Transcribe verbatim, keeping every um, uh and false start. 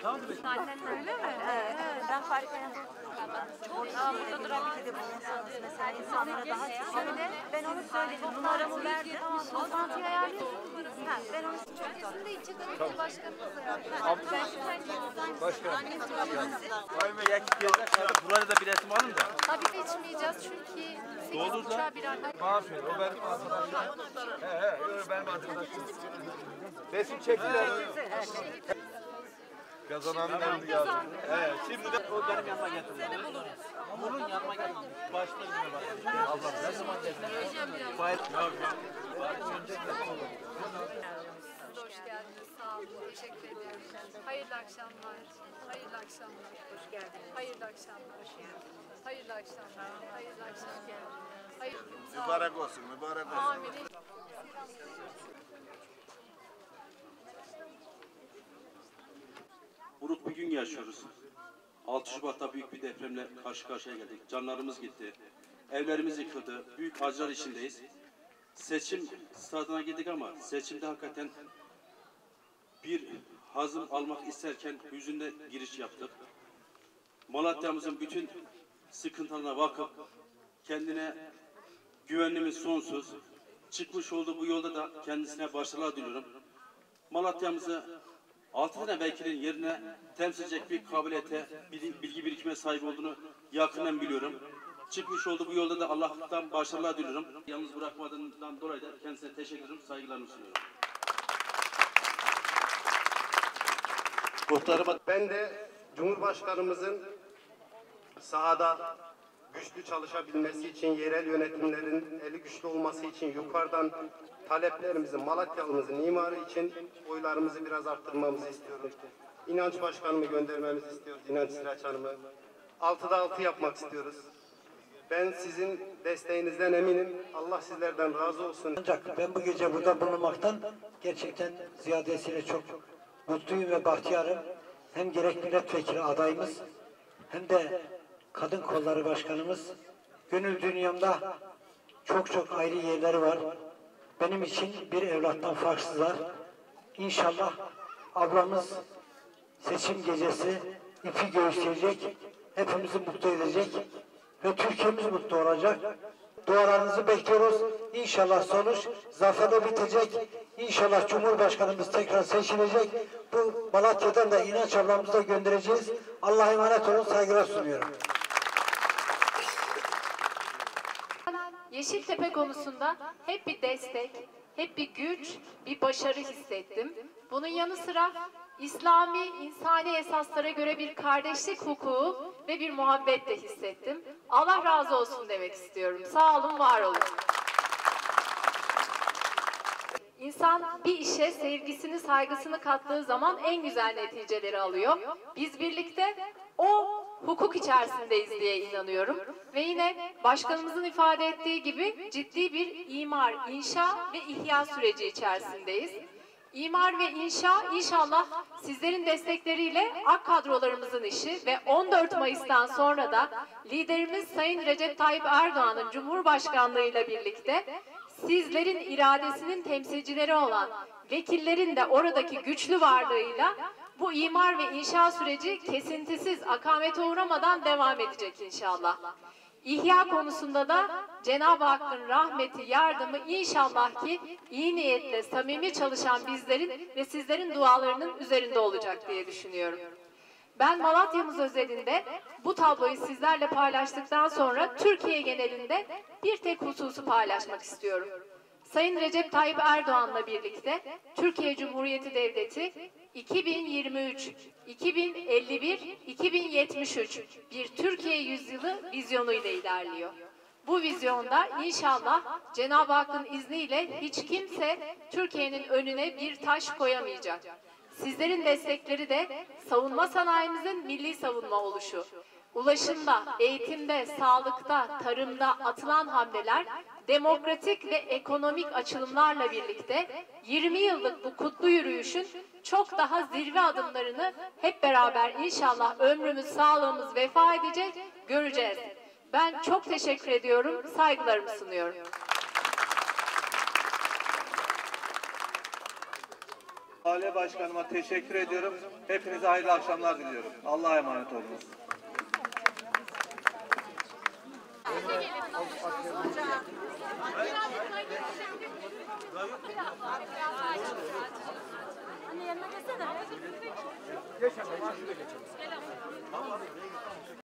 Öyle mi? Evet. Ben farkındayım. Aa, burada durabilir bulunsanız mesela insanlara daha çok. Şöyle ben onu söyledim. Numaramı verdim. Toplantıyı ayarladım. Ha, ben onu çok Kesinlikle ilçe komite başkanımızla yaptık. Başkanım. Vay be yakıp gezmek kaldı. Buraya da bir resim alın da. Tabii ki içmeyeceğiz çünkü sekiz buçuğa bir arkadaş. Bana söyle. O benim arkadaşım. He he. O benim arkadaşım. Resim çektiler. Kazananlar geldi. Evet. Şimdi de o benim yanıma getirdi. Seni buluruz. Bunun yanıma getirdi. Başta bizime bak. Allah ne zaman getirdi? Bayır. Yok yok. Hoş geldiniz. Sağ olun. Teşekkür ediyorum. Hayırlı akşamlar. Hayırlı akşamlar. Hoş geldiniz. Hayırlı akşamlar. Hoş geldiniz. Hayırlı akşamlar. Hayırlı akşamlar. Hayırlı Mübarek olsun, mübarek olsun. Amin. Buruk bir gün yaşıyoruz. altı Şubat'ta büyük bir depremle karşı karşıya geldik. Canlarımız gitti. Evlerimiz yıkıldı. Büyük acılar içindeyiz. Seçim stadına girdik ama seçimde hakikaten bir hazım almak isterken hüzünle giriş yaptık. Malatya'mızın bütün sıkıntılarına bakıp kendine güvenimiz sonsuz. Çıkmış olduğu bu yolda da kendisine başarılar diliyorum. Malatya'mızı altı tane vekilin yerine temsil edecek bir kabiliyete, bilgi birikime sahip olduğunu yakından biliyorum. Çıkmış olduğu bu yolda da Allah'tan başarılar diliyorum. Yalnız bırakmadığından dolayı da kendisine teşekkür ederim, saygılarımı sunuyorum. Muhtarıma ben de Cumhurbaşkanımızın sahada güçlü çalışabilmesi için, yerel yönetimlerin eli güçlü olması için yukarıdan taleplerimizi, Malatyalımızın imarı için oylarımızı biraz arttırmamızı istiyoruz. İnanç Başkanımı göndermemizi istiyoruz, İnanç Sıraç Hanım'ı. Altıda altı yapmak istiyoruz. Ben sizin desteğinizden eminim. Allah sizlerden razı olsun. Ancak ben bu gece burada bulunmaktan gerçekten ziyadesiyle çok mutluyum ve bahtiyarım. Hem gerek milletvekili adayımız hem de kadın kolları başkanımız. Gönül dünyamda çok çok ayrı yerleri var. Benim için bir evlattan farksızlar. İnşallah ablamız seçim gecesi ipi göğüsleyecek, hepimizi mutlu edecek ve Türkiye'miz mutlu olacak. Dualarınızı bekliyoruz. İnşallah sonuç zaferle bitecek. İnşallah Cumhurbaşkanımız tekrar seçilecek. Bu Malatya'dan da İnanç ablamızı da göndereceğiz. Allah'a emanet olun. Saygılar sunuyorum. Yeşiltepe konusunda hep bir destek, hep bir güç, bir başarı hissettim. Bunun yanı sıra İslami, insani esaslara göre bir kardeşlik hukuku ve bir muhabbet de hissettim. Allah razı olsun demek istiyorum. Sağ olun, var olun. İnsan bir işe sevgisini, saygısını kattığı zaman en güzel neticeleri alıyor. Biz birlikte o hukuk içerisindeyiz diye inanıyorum. Ve yine başkanımızın ifade ettiği gibi ciddi bir imar, inşa ve ihya süreci içerisindeyiz. İmar ve inşa inşallah sizlerin destekleriyle AK kadrolarımızın işi ve on dört Mayıs'tan sonra da liderimiz Sayın Recep Tayyip Erdoğan'ın Cumhurbaşkanlığıyla birlikte sizlerin iradesinin temsilcileri olan vekillerin de oradaki güçlü varlığıyla bu imar ve inşa süreci kesintisiz, akamete uğramadan devam edecek inşallah. İhya konusunda da Cenab-ı Hakk'ın rahmeti, yardımı inşallah ki iyi niyetle, samimi çalışan bizlerin ve sizlerin dualarının üzerinde olacak diye düşünüyorum. Ben Malatya'mız özelinde bu tabloyu sizlerle paylaştıktan sonra Türkiye genelinde bir tek hususu paylaşmak istiyorum. Sayın Recep Tayyip Erdoğan'la birlikte Türkiye Cumhuriyeti Devleti iki bin yirmi üç, iki bin elli bir, iki bin yetmiş üç bir Türkiye yüzyılı vizyonu ile ilerliyor. Bu vizyonda inşallah Cenab-ı Hakk'ın izniyle hiç kimse Türkiye'nin önüne bir taş koyamayacak. Sizlerin destekleri de savunma sanayimizin milli savunma oluşu. Ulaşımda, eğitimde, sağlıkta, tarımda atılan hamleler demokratik ve ekonomik açılımlarla birlikte yirmi yıllık bu kutlu yürüyüşün çok daha zirve adımlarını hep beraber inşallah ömrümüz, sağlığımız vefa edecek, göreceğiz. Ben çok teşekkür ediyorum, saygılarımı sunuyorum. Mahalle Başkanıma teşekkür ediyorum. Hepinize hayırlı akşamlar diliyorum. Allah'a emanet olunuz. Anne yanına gelsene.